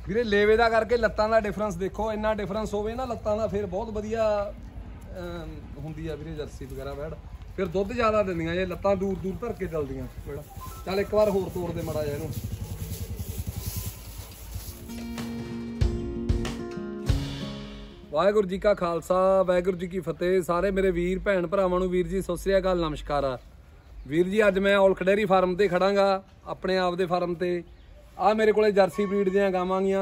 ਵੀਰੇ ਲੇਵੇ ਦਾ ਕਰਕੇ ਲੱਤਾਂ ਦਾ ਡਿਫਰੈਂਸ ਦੇਖੋ, ਇੰਨਾ ਡਿਫਰੈਂਸ ਹੋਵੇ ਨਾ ਲੱਤਾਂ ਦਾ ਫਿਰ ਬਹੁਤ ਵਧੀਆ ਹੁੰਦੀ ਆ ਵੀਰੇ ਜਰਸੀ ਵਗੈਰਾ ਵੈੜ। ਫਿਰ ਦੁੱਧ ਜ਼ਿਆਦਾ ਦਿੰਦੀਆਂ ਜੇ ਲੱਤਾਂ ਦੂਰ ਦੂਰ ਧਰ ਕੇ ਚੱਲਦੀਆਂ। ਚੱਲ ਇੱਕ ਵਾਰ ਹੋਰ ਤੋੜ ਦੇ ਮਾੜਾ ਜਿਹਾ ਇਹਨੂੰ। ਵਾਹਿਗੁਰੂ ਜੀ ਕਾ ਖਾਲਸਾ ਵਾਹਿਗੁਰੂ ਜੀ ਕੀ ਫਤਿਹ। ਸਾਰੇ ਮੇਰੇ ਵੀਰ ਭੈਣ ਭਰਾਵਾਂ ਨੂੰ ਵੀਰ ਜੀ ਸਤਿ ਸ੍ਰੀ ਅਕਾਲ, ਨਮਸਕਾਰ ਆ ਵੀਰ ਜੀ। ਅੱਜ ਮੈਂ ਔਲਖ ਡੇਅਰੀ ਫਾਰਮ ਤੇ ਖੜਾਂਗਾ, ਆਪਣੇ ਆਪ ਦੇ ਫਾਰਮ ਤੇ। ਆ ਮੇਰੇ ਕੋਲੇ ਜਰਸੀ ਬਰੀਡ ਦੀਆਂ ਗਾਵਾਂ ਗੀਆਂ।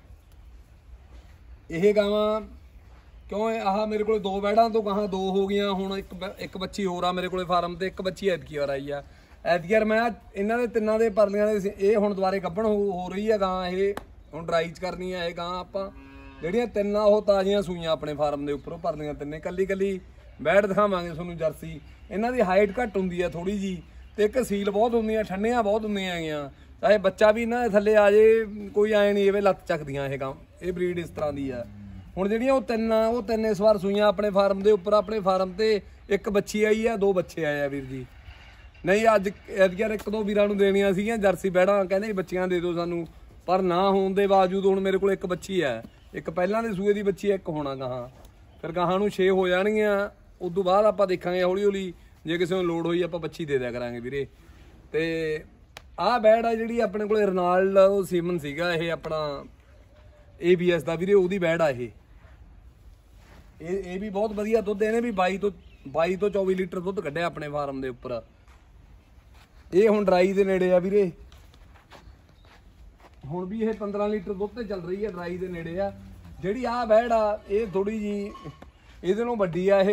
ਇਹ ਗਾਵਾਂ ਕਿਉਂ ਆਹ ਮੇਰੇ ਕੋਲੇ ਦੋ ਵੈੜਾਂ ਤੋਂ ਗਾਹਾਂ ਦੋ ਹੋ ਗਈਆਂ, ਹੁਣ ਇੱਕ ਬੱਚੀ ਹੋਰ ਆ ਮੇਰੇ ਕੋਲੇ ਫਾਰਮ ਤੇ। ਇੱਕ ਬੱਚੀ ਐਤਕੀ ਵਾਰ ਆਈ ਆ। ਐਤਕੀ ਵਾਰ ਮੈਂ ਇਹਨਾਂ ਦੇ ਤਿੰਨਾਂ ਦੇ ਪਰਲੀਆਂ ਦੇ ਇਹ ਹੁਣ ਦੁਬਾਰੇ ਗੱਭਣ ਹੋ ਰਹੀ ਆ ਗਾਂ। ਇਹ ਹੁਣ ਡਰਾਈ ਚ ਕਰਨੀ ਆ ਇਹ ਗਾਂ ਆਪਾਂ। ਜਿਹੜੀਆਂ ਤਿੰਨਾਂ ਉਹ ਤਾਜ਼ੀਆਂ ਸੂਈਆਂ ਆਪਣੇ ਫਾਰਮ ਦੇ ਉੱਪਰੋਂ ਪਰਲੀਆਂ ਤਿੰਨੇ। ਕੱਲੀ ਕੱਲੀ ਵੈੜ ਦਿਖਾਵਾਂਗੇ ਤੁਹਾਨੂੰ ਜਰਸੀ। ਇਹਨਾਂ ਦੀ ਹਾਈਟ ਘੱਟ ਹੁੰਦੀ ਆ ਥੋੜੀ ਜੀ, ਤੇ ਇੱਕ ਸੀਲ ਬਹੁਤ ਹੁੰਦੀਆਂ, ਠੰਡੀਆਂ ਬਹੁਤ ਹੁੰਦੀਆਂ ਹੈਗੀਆਂ। ਚਾਹੇ ਬੱਚਾ ਵੀ ਇਹਨਾਂ ਦੇ ਥੱਲੇ ਆ ਜੇ ਕੋਈ ਐ ਨਹੀਂ ਇਹ ਲੱਤ ਚੱਕਦੀਆਂ ਇਹ ਗਾਂ। ਇਹ ਬਰੀਡ ਇਸ ਤਰ੍ਹਾਂ ਦੀ ਆ। ਹੁਣ ਜਿਹੜੀਆਂ ਉਹ ਤਿੰਨ ਇਸ ਵਾਰ ਸੂਈਆਂ ਆਪਣੇ ਫਾਰਮ ਦੇ ਉੱਪਰ। ਆਪਣੇ ਫਾਰਮ ਤੇ ਇੱਕ ਬੱਚੀ ਆਈ ਆ, ਦੋ ਬੱਚੇ ਆਏ ਆ ਵੀਰ ਜੀ। ਨਹੀਂ ਅੱਜ ਯਾਰ ਇੱਕ ਦੋ ਵੀਰਾਂ ਨੂੰ ਦੇਣੀਆਂ ਸੀਗੀਆਂ ਜਰਸੀ ਵੈੜਾਂ, ਕਹਿੰਦੇ ਬੱਚੀਆਂ ਦੇ ਦਿਓ ਸਾਨੂੰ, ਪਰ ਨਾ ਹੋਣ ਦੇ ਬਾਵਜੂਦ ਹੁਣ ਮੇਰੇ ਕੋਲ ਇੱਕ ਬੱਚੀ ਆ। ਇੱਕ ਪਹਿਲਾਂ ਦੇ ਸੂਏ ਦੀ ਬੱਚੀ, ਇੱਕ ਹੋਣਾ ਗਾਹਾਂ। ਫਿਰ ਗਾਹਾਂ ਨੂੰ 6 ਹੋ ਜਾਣਗੀਆਂ। ਉਸ ਤੋਂ ਬਾਅਦ ਆਪਾਂ ਦੇਖਾਂਗੇ ਹੌਲੀ ਹੌਲੀ, ਜੇ ਕਿਸੇ ਨੂੰ ਲੋੜ ਹੋਈ ਆਪਾਂ ਬੱਚੀ ਦੇ ਦਿਆ ਕਰਾਂਗੇ ਵੀਰੇ। ਤੇ ਆਹ ਬੈੜ ਆ ਜਿਹੜੀ ਆਪਣੇ ਕੋਲੇ ਰਨਾਲਡ ਉਹ ਸੀਮਨ ਸੀਗਾ, ਇਹ ਆਪਣਾ ABS ਦਾ ਵੀਰੇ, ਉਹਦੀ ਬੈੜ ਆ ਇਹ ਵੀ ਬਹੁਤ ਵਧੀਆ ਦੁੱਧ। ਇਹਨੇ ਵੀ 22 ਤੋਂ 24 ਲੀਟਰ ਦੁੱਧ ਕੱਢਿਆ ਆਪਣੇ ਫਾਰਮ ਦੇ ਉੱਪਰ। ਇਹ ਹੁਣ ਡਰਾਈ ਦੇ ਨੇੜੇ ਆ ਵੀਰੇ। ਹੁਣ ਵੀ ਇਹ 15 ਲੀਟਰ ਦੁੱਧ ਤੇ ਚੱਲ ਰਹੀ ਹੈ, ਡਰਾਈ ਦੇ ਨੇੜੇ ਆ। ਜਿਹੜੀ ਆਹ ਬੈੜ ਆ ਇਹ ਥੋੜੀ ਜੀ ਇਹਦੇ ਨਾਲੋਂ ਵੱਡੀ ਆ।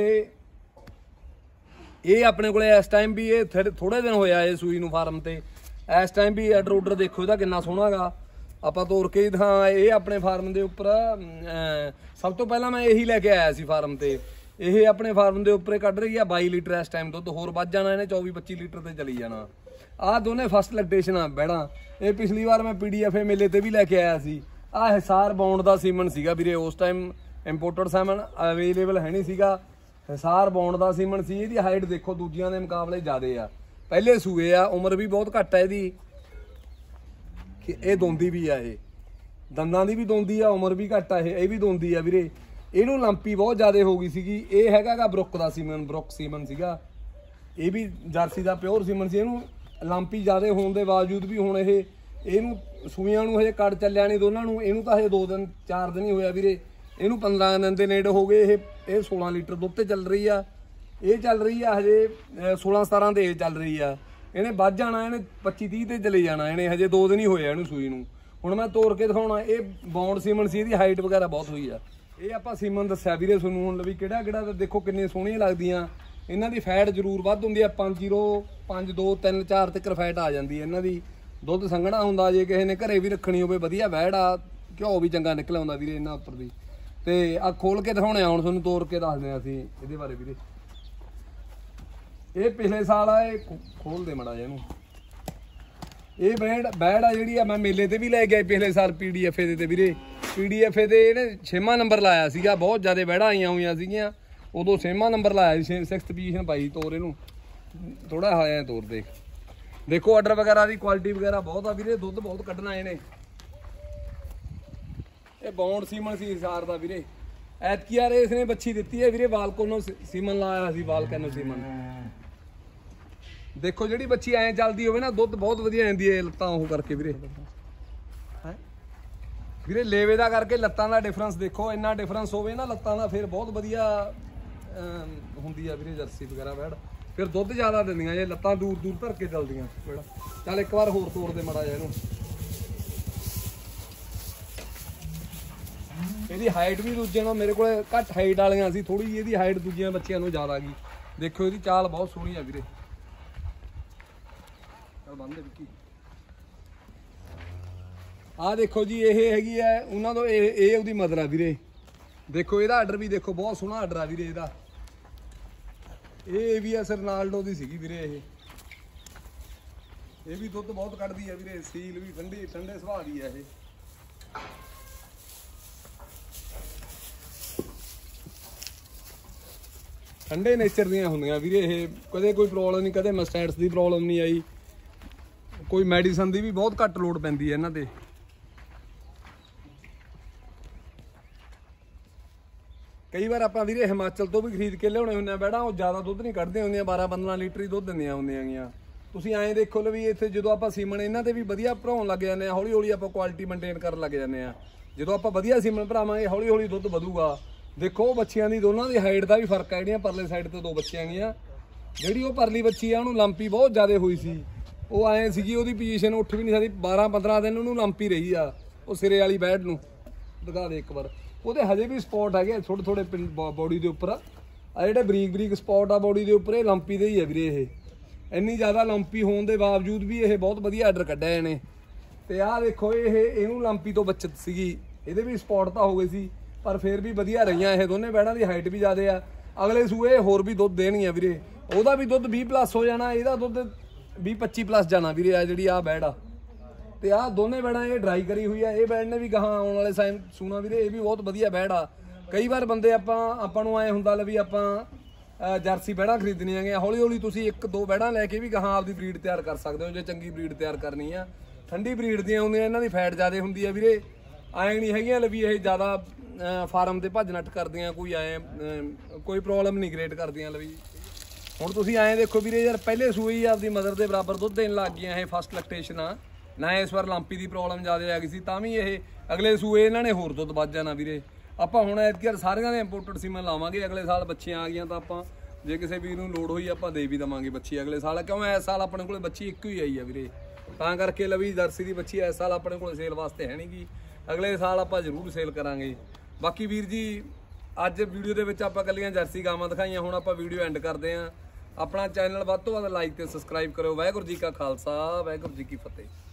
ਇਹ ਆਪਣੇ ਕੋਲੇ ਇਸ ਟਾਈਮ ਵੀ ਇਹ ਥੋੜੇ ਦਿਨ ਹੋਇਆ ਇਹ ਸੂਈ ਨੂੰ ਫਾਰਮ ਤੇ। ਇਸ ਟਾਈਮ ਵੀ ਆਰਡਰ ਦੇਖੋ ਇਹਦਾ ਕਿੰਨਾ ਸੋਹਣਾ ਗਾ। ਆਪਾਂ ਤੋਰ ਕੇ ਹਾਂ ਇਹ ਆਪਣੇ ਫਾਰਮ ਦੇ ਉੱਪਰ ਸਭ ਤੋਂ ਪਹਿਲਾਂ ਮੈਂ ਇਹੀ ਲੈ ਕੇ ਆਇਆ ਸੀ ਫਾਰਮ ਤੇ। ਇਹ ਆਪਣੇ ਫਾਰਮ ਦੇ ਉੱਪਰ ਕੱਢ ਰਹੀ ਆ 22 ਲੀਟਰ ਇਸ ਟਾਈਮ ਦੁੱਧ। ਹੋਰ ਵੱਧ ਜਾਣਾ ਇਹਨੇ, 24-25 ਲੀਟਰ ਤੇ ਚਲੀ ਜਾਣਾ। ਆਹ ਦੋਨੇ ਫਸਟ ਲੈਕਟੇਸ਼ਨ ਆ ਬੈੜਾਂ। ਇਹ ਪਿਛਲੀ ਵਾਰ ਮੈਂ PDFA ਮੇਲੇ ਤੇ ਵੀ ਲੈ ਕੇ ਆਇਆ ਸੀ। ਆਹ ਹਿਸਾਰ ਬੌਂਡ ਦਾ ਸੀਮਨ ਸੀਗਾ ਵੀਰੇ। ਉਸ ਟਾਈਮ ਇੰਪੋਰਟਡ ਸੀਮਨ ਅਵੇਲੇਬਲ ਹੈ ਨਹੀਂ ਸੀਗਾ। ਹਿਸਾਰ ਬੌਂਡ ਦਾ ਸੀਮਨ ਸੀ। ਇਹਦੀ ਹਾਈਟ ਦੇਖੋ ਦੂਜਿਆਂ ਦੇ ਮੁਕਾਬਲੇ ਜ਼ਿਆਦੇ ਆ। ਪਹਿਲੇ ਸੂਏ ਆ, ਉਮਰ ਵੀ ਬਹੁਤ ਘੱਟ ਆ ਇਹਦੀ। ਇਹ ਦੋਂਦੀ ਵੀ ਆ, ਇਹ ਦੰਦਾਂ ਦੀ ਵੀ ਦੋਂਦੀ ਆ, ਉਮਰ ਵੀ ਘੱਟ ਆ। ਇਹ ਵੀ ਦੋਂਦੀ ਆ ਵੀਰੇ। ਇਹਨੂੰ ਲੰਪੀ ਬਹੁਤ ਜ਼ਿਆਦਾ ਹੋ ਗਈ ਸੀਗੀ। ਇਹ ਹੈਗਾ ਗਾ ਬਰੁੱਕ ਦਾ ਸੀਮਨ, ਬਰੁੱਕ ਸੀਮਨ ਸੀਗਾ। ਇਹ ਵੀ ਜਰਸੀ ਦਾ ਪਿਓਰ ਸੀਮਨ ਸੀ। ਇਹਨੂੰ ਲੰਪੀ ਜ਼ਿਆਦਾ ਹੋਣ ਦੇ ਬਾਵਜੂਦ ਵੀ ਹੁਣ ਇਹਨੂੰ ਸੂਈਆਂ ਨੂੰ ਹਜੇ ਕੱਢ ਚੱਲਿਆ ਨਹੀਂ ਦੋਨਾਂ ਨੂੰ। ਇਹਨੂੰ ਤਾਂ ਹਜੇ 2-4 ਦਿਨ ਹੀ ਹੋਇਆ ਵੀਰੇ। ਇਹਨੂੰ 15 ਦਿਨ ਦੇ ਨੇੜੇ ਹੋ ਗਏ। ਇਹ 16 ਲੀਟਰ ਦੁੱਧ ਤੇ ਚੱਲ ਰਹੀ ਆ। ਇਹ ਚੱਲ ਰਹੀ ਆ ਹਜੇ 16-17 ਤੇ ਇਹ ਚੱਲ ਰਹੀ ਆ। ਇਹਨੇ ਵੱਧ ਜਾਣਾ, ਇਹਨੇ 25-30 ਤੇ ਚਲੇ ਜਾਣਾ। ਇਹਨੇ ਹਜੇ 2 ਦਿਨ ਹੀ ਹੋਏ ਆ ਇਹਨੂੰ ਸੂਈ ਨੂੰ। ਹੁਣ ਮੈਂ ਤੋੜ ਕੇ ਦਿਖਾਉਣਾ। ਇਹ ਬੌਂਡ ਸੀਮਨ ਸੀ, ਇਹਦੀ ਹਾਈਟ ਵਗੈਰਾ ਬਹੁਤ ਹੋਈ ਆ। ਇਹ ਆਪਾਂ ਸੀਮਨ ਦੱਸਿਆ ਵੀਰੇ ਤੁਹਾਨੂੰ। ਹੁਣ ਵੀ ਕਿਹੜਾ ਦੇਖੋ ਕਿੰਨੀਆਂ ਸੋਹਣੀਆਂ ਲੱਗਦੀਆਂ। ਇਹਨਾਂ ਦੀ ਫੈਟ ਜ਼ਰੂਰ ਵੱਧ ਹੁੰਦੀ ਆ। 5-0, 5-2, 3-4 ਤੱਕ ਫੈਟ ਆ ਜਾਂਦੀ ਹੈ ਇਹਨਾਂ ਦੀ। ਦੁੱਧ ਸੰਘਣਾ ਹੁੰਦਾ। ਜੇ ਕਿਸੇ ਨੇ ਘਰੇ ਵੀ ਰੱਖਣੀ ਹੋਵੇ ਵਧੀਆ ਵੈੜ ਆ, ਘਿਓ ਵੀ ਚੰਗਾ ਨਿਕਲ ਆਉਂਦਾ ਵੀਰੇ ਇਹਨਾਂ ਉੱਪਰ ਦੀ। ਤੇ ਆ ਖੋਲ ਕੇ ਦਿਖਾਉਣੇ ਆ ਹੁਣ ਤੁਹਾਨੂੰ, ਤੋੜ ਕੇ ਦੱਸਦੇ ਆ ਅਸੀਂ ਇਹਦੇ ਬਾਰੇ ਵੀਰੇ। ਇਹ ਪਿਛਲੇ ਸਾਲ ਆ। ਇਹ ਖੋਲ ਦੇ ਮੜਾ ਜਿਹਾ ਇਹਨੂੰ। ਇਹ ਬੈੜ ਆ ਜਿਹੜੀ ਆ ਮੈਂ ਮੇਲੇ ਤੇ ਵੀ ਲੈ ਗਿਆ ਪਿਛਲੇ ਸਾਲ PDFA ਦੇ ਤੇ ਵੀਰੇ। PDFA ਤੇ ਇਹਨੇ 6ਵਾਂ ਨੰਬਰ ਲਾਇਆ ਸੀਗਾ। ਬਹੁਤ ਜ਼ਿਆਦਾ ਬੈੜਾਂ ਆਈਆਂ ਹੋਈਆਂ ਸੀਗੀਆਂ ਉਦੋਂ। 6ਵਾਂ ਨੰਬਰ ਲਾਇਆ ਸੀ, 6th ਪੋਜੀਸ਼ਨ ਪਾਈ। ਤੋਰ ਇਹਨੂੰ ਥੋੜਾ ਹੋਇਆ ਤੋਰ ਦੇਖ। ਦੇਖੋ ਆਰਡਰ ਵਗੈਰਾ ਦੀ ਕੁਆਲਿਟੀ ਵਗੈਰਾ ਬਹੁਤ ਆ ਵੀਰੇ। ਦੁੱਧ ਬਹੁਤ ਕੱਢਣਾ ਇਹਨੇ। ਇਹ ਬੌਂਡ ਸੀਮਨ ਸੀ ਹਿਸਾਰ ਦਾ ਵੀਰੇ। ਐਤਕੀ ਯਾਰ ਇਸਨੇ ਬੱਚੀ ਦਿੱਤੀ ਹੈ ਵੀਰੇ। ਵਾਲਕੋਨੋ ਸੀਮਨ ਲਾਇਆ ਸੀ, ਵਾਲਕੋਨੋ ਸੀਮਨ। ਦੇਖੋ ਜਿਹੜੀ ਬੱਚੀ ਐਂ ਚੱਲਦੀ ਹੋਵੇ ਨਾ, ਦੁੱਧ ਬਹੁਤ ਵਧੀਆ ਆਉਂਦੀ ਹੈ। ਲੱਤਾਂ ਉਹ ਕਰਕੇ ਵੀਰੇ ਲੇਵੇ ਦਾ ਕਰਕੇ ਲੱਤਾਂ ਦਾ ਡਿਫਰੈਂਸ ਦੇਖੋ। ਇੰਨਾ ਡਿਫਰੈਂਸ ਹੋਵੇ ਨਾ ਲੱਤਾਂ ਦਾ ਫਿਰ ਬਹੁਤ ਵਧੀਆ ਹੁੰਦੀ ਆ ਵੀਰੇ ਜਰਸੀ ਵਗੈਰਾ ਵੈੜ। ਫਿਰ ਦੁੱਧ ਜ਼ਿਆਦਾ ਦਿੰਦੀਆਂ ਜੇ ਲੱਤਾਂ ਦੂਰ ਦੂਰ ਧਰ ਕੇ ਚੱਲਦੀਆਂ। ਚੱਲ ਇੱਕ ਵਾਰ ਹੋਰ ਤੋੜ ਦੇ ਮਾੜਾ ਜਿਹਾ ਇਹਨੂੰ। ਇਹਦੀ ਹਾਈਟ ਵੀ ਦੂਜੇ ਨਾਲ ਮੇਰੇ ਕੋਲ ਘੱਟ ਹਾਈਟ ਵਾਲੀਆਂ ਸੀ। ਥੋੜੀ ਜਿਹੀ ਇਹਦੀ ਹਾਈਟ ਦੂਜਿਆਂ ਬੱਚਿਆਂ ਨੂੰ ਜ਼ਿਆਦਾ ਗਈ। ਦੇਖੋ ਇਹਦੀ ਚਾਲ ਬਹੁਤ ਸੋਹਣੀ ਆ ਵੀਰੇ। ਬੰਦ ਵਿੱਕੀ ਆਹ ਦੇਖੋ ਜੀ, ਇਹ ਹੈਗੀ ਆ ਉਹਨਾਂ ਤੋਂ। ਇਹ ਉਹਦੀ ਮਦਰ ਆ ਵੀਰੇ। ਦੇਖੋ ਇਹਦਾ ਆਰਡਰ ਵੀ ਦੇਖੋ, ਬਹੁਤ ਸੋਹਣਾ ਆਰਡਰ ਆ ਵੀਰੇ ਇਹਦਾ। ਇਹ ABS ਰਨਾਲਡੋ ਦੀ ਸੀਗੀ ਵੀਰੇ। ਇਹ ਵੀ ਦੁੱਧ ਬਹੁਤ ਕੱਢਦੀ ਆ ਵੀਰੇ। ਸੀਲ ਵੀ ਠੰਡੇ ਸੁਭਾਅ ਦੀ ਆ। ਇਹ ਠੰਡੇ ਨੇਚਰ ਦੀਆਂ ਹੁੰਦੀਆਂ ਵੀਰੇ। ਇਹ ਕਦੇ ਕੋਈ ਪ੍ਰੋਬਲਮ ਨਹੀਂ, ਕਦੇ ਮਸਟੈਟਸ ਦੀ ਪ੍ਰੋਬਲਮ ਨਹੀਂ ਆਈ। ਕੋਈ ਮੈਡੀਸਨ ਦੀ ਵੀ ਬਹੁਤ ਘੱਟ ਲੋੜ ਪੈਂਦੀ ਹੈ ਇਹਨਾਂ ਤੇ। ਕਈ ਵਾਰ ਆਪਾਂ ਵੀਰੇ ਹਿਮਾਚਲ ਤੋਂ ਵੀ ਖਰੀਦ ਕੇ ਲਿਆਉਣੇ ਹੁੰਦੇ ਆ ਬੈੜਾ, ਉਹ ਜ਼ਿਆਦਾ ਦੁੱਧ ਨਹੀਂ ਕੱਢਦੇ ਹੁੰਦੀਆਂ, 12-15 ਲੀਟਰ ਹੀ ਦੁੱਧ ਦਿੰਦੀਆਂ ਹੁੰਦੀਆਂ ਗੀਆਂ। ਤੁਸੀਂ ਐਂ ਦੇਖੋ ਲਓ ਵੀ ਇੱਥੇ ਜਦੋਂ ਆਪਾਂ ਸੀਮਨ ਇਹਨਾਂ ਤੇ ਵੀ ਵਧੀਆ ਭਰਾਉਣ ਲੱਗ ਜਾਂਦੇ ਆ, ਹੌਲੀ ਹੌਲੀ ਆਪਾਂ ਕੁਆਲਿਟੀ ਮੇਨਟੇਨ ਕਰਨ ਲੱਗ ਜਾਂਦੇ ਆ। ਜਦੋਂ ਆਪਾਂ ਵਧੀਆ ਸੀਮਨ ਭਰਾਵਾਂਗੇ ਹੌਲੀ ਹੌਲੀ ਦੁੱਧ ਵਧੂਗਾ। ਦੇਖੋ ਬੱਚਿਆਂ ਦੀ ਦੋਨਾਂ ਦੀ ਹਾਈਟ ਦਾ ਵੀ ਫਰਕ ਹੈ। ਜਿਹੜੀਆਂ ਪਰਲੇ ਸਾਈਡ ਤੇ 2 ਬੱਚੀਆਂ ਗੀਆਂ, ਜਿਹੜੀ ਉਹ ਪਰਲੀ ਬੱਚੀ ਆ ਉਹਨੂੰ ਲੰਪੀ ਬਹੁਤ ਜ਼ਿਆਦਾ ਹੋਈ ਸੀ, ਉਹ ਐਂ ਸੀਗੀ ਉਹਦੀ ਪੋਜੀਸ਼ਨ ਉੱਠ ਵੀ ਨਹੀਂ ਸਕਦੀ, 12-15 ਦਿਨ ਉਹਨੂੰ ਲੰਪੀ ਰਹੀ ਆ। ਉਹ ਸਿਰੇ ਵਾਲੀ ਬੈਡ ਨੂੰ ਦਿਖਾ ਦੇ ਇੱਕ ਵਾਰ, ਉਹਦੇ ਹਜੇ ਵੀ ਸਪੌਟ ਹੈਗੇ ਥੋੜੇ ਥੋੜੇ ਬੋਡੀ ਦੇ ਉੱਪਰ, ਆ ਜਿਹੜੇ ਬਰੀਕ ਬਰੀਕ ਸਪੌਟ ਆ ਬੋਡੀ ਦੇ ਉੱਪਰ, ਇਹ ਲੰਪੀ ਦੇ ਹੀ ਆ ਵੀਰੇ। ਇਹ ਇੰਨੀ ਜ਼ਿਆਦਾ ਲੰਪੀ ਹੋਣ ਦੇ ਬਾਵਜੂਦ ਵੀ ਇਹ ਬਹੁਤ ਵਧੀਆ ਆਰਡਰ ਕੱਢਿਆ ਇਹਨੇ। ਤੇ ਆਹ ਦੇਖੋ ਇਹਨੂੰ ਲੰਪੀ ਤੋਂ ਬਚਤ ਸੀਗੀ, ਇਹਦੇ ਵੀ ਸਪੌਟ ਤਾਂ ਹੋ ਗਏ ਸੀ ਪਰ ਫਿਰ ਵੀ ਵਧੀਆ ਰਹੀਆਂ ਇਹ ਦੋਨੇ ਬੈੜਾਂ ਦੀ ਹਾਈਟ ਵੀ ਜ਼ਿਆਦਾ ਆ। ਅਗਲੇ ਸੂਏ ਹੋਰ ਵੀ ਦੁੱਧ ਦੇਣਗੀਆਂ ਵੀਰੇ, ਉਹਦਾ ਵੀ ਦੁੱਧ 20+ ਹੋ ਜਾਣਾ, ਇਹਦਾ ਦੁੱਧ 20-25+ ਜਾਣਾ ਵੀਰੇ। ਆ ਜਿਹੜੀ ਆ ਬੈੜ ਆ ਤੇ ਆਹ ਦੋਨੇ ਬੈੜਾਂ ਇਹ ਡਰਾਈ ਕਰੀ ਹੋਈ ਆ, ਇਹ ਬੈੜ ਨੇ ਵੀ ਗਾਹਾਂ ਆਉਣ ਵਾਲੇ ਟਾਈਮ ਸੂਣਾ ਵੀਰੇ, ਇਹ ਵੀ ਬਹੁਤ ਵਧੀਆ ਬੈੜ ਆ। ਕਈ ਵਾਰ ਬੰਦੇ ਆਪਾਂ ਨੂੰ ਐ ਹੁੰਦਾ ਲੈ ਵੀ ਆਪਾਂ ਜਰਸੀ ਬੈੜਾਂ ਖਰੀਦਣੀਆਂ ਹੈਗੀਆਂ, ਹੌਲੀ ਹੌਲੀ ਤੁਸੀਂ 1-2 ਬੈੜਾਂ ਲੈ ਕੇ ਵੀ ਗਾਹਾਂ ਆਪਦੀ ਬਰੀਡ ਤਿਆਰ ਕਰ ਸਕਦੇ ਹੋ ਜੇ ਚੰਗੀ ਬਰੀਡ ਤਿਆਰ ਕਰਨੀ ਆ। ਠੰਡੀ ਬਰੀਡ ਦੀਆਂ ਹੁੰਦੀਆਂ, ਇਹਨਾਂ ਦੀ ਫੈਟ ਜ਼ਿਆਦਾ ਹੁੰਦੀ ਆ ਵੀਰੇ, ਐਂ ਨਹੀਂ ਹੈਗੀਆਂ ਲੈ ਵੀ ਇਹ ਜ਼ਿਆਦਾ ਫਾਰਮ ਤੇ ਭੱਜ ਨੱਠ ਕਰਦੀਆਂ, ਕੋਈ ਪ੍ਰੋਬਲਮ ਨਹੀਂ ਕ੍ਰੀਏਟ ਕਰਦੀਆਂ ਲੈ ਵੀ। ਹੁਣ ਤੁਸੀਂ ਐਂ ਦੇਖੋ ਵੀਰੇ ਯਾਰ, ਪਹਿਲੇ ਸੂਏ ਹੀ ਆਪਦੀ ਮਦਰ ਦੇ ਬਰਾਬਰ ਦੁੱਧ ਦੇਣ ਲੱਗ ਗਈਆਂ, ਇਹ ਫਸਟ ਲੈਕਟੇਸ਼ਨ ਆ ਨਾ। ਇਸ ਵਾਰ ਲੰਪੀ ਦੀ ਪ੍ਰੋਬਲਮ ਜ਼ਿਆਦਾ ਆ ਗਈ ਸੀ, ਤਾਂ ਵੀ ਇਹ ਅਗਲੇ ਸੂਏ ਇਹਨਾਂ ਨੇ ਹੋਰ ਦੁੱਧ ਵੱਧ ਜਾਣਾ ਵੀਰੇ। ਆਪਾਂ ਹੁਣ ਐਤਕੀ ਸਾਰਿਆਂ ਦੇ ਇੰਪੋਰਟਡ ਸੀਮਨ ਲਾਵਾਂਗੇ, ਅਗਲੇ ਸਾਲ ਬੱਚੀਆਂ ਆ ਗਈਆਂ ਤਾਂ ਆਪਾਂ ਜੇ ਕਿਸੇ ਵੀਰ ਨੂੰ ਲੋੜ ਹੋਈ ਆਪਾਂ ਦੇ ਵੀ ਦੇਵਾਂਗੇ ਬੱਚੀ ਅਗਲੇ ਸਾਲ, ਕਿਉਂ ਇਸ ਸਾਲ ਆਪਣੇ ਕੋਲ ਬੱਚੀ ਇੱਕ ਹੀ ਆਈ ਆ ਵੀਰੇ, ਤਾਂ ਕਰਕੇ ਲਵੀ ਜਰਸੀ ਦੀ ਬੱਚੀ ਇਸ ਸਾਲ ਆਪਣੇ ਕੋਲ ਸੇਲ ਵਾਸਤੇ ਹੈ ਨਹੀਂਗੀ, ਅਗਲੇ ਸਾਲ ਆਪਾਂ ਜ਼ਰੂਰ ਸੇਲ ਕਰਾਂਗੇ। ਬਾਕੀ ਵੀਰ ਜੀ ਅੱਜ ਵੀਡੀਓ ਦੇ ਵਿੱਚ ਆਪਾਂ ਕੱਲੀਆਂ ਜਰਸੀ ਗਾਵਾਂ ਦਿਖਾਈਆਂ, ਹੁਣ ਆਪਾਂ ਵੀਡੀਓ ਐਂਡ ਕਰਦੇ ਆਂ। ਆਪਣਾ ਚੈਨਲ ਵੱਧ ਤੋਂ ਵੱਧ ਲਾਈਕ ਤੇ ਸਬਸਕ੍ਰਾਈਬ ਕਰਿਓ। ਵਾਹਿਗੁਰੂ ਜੀ ਕਾ ਖਾਲਸਾ, ਵਾਹਿਗੁਰੂ ਜੀ ਕੀ ਫਤਿਹ।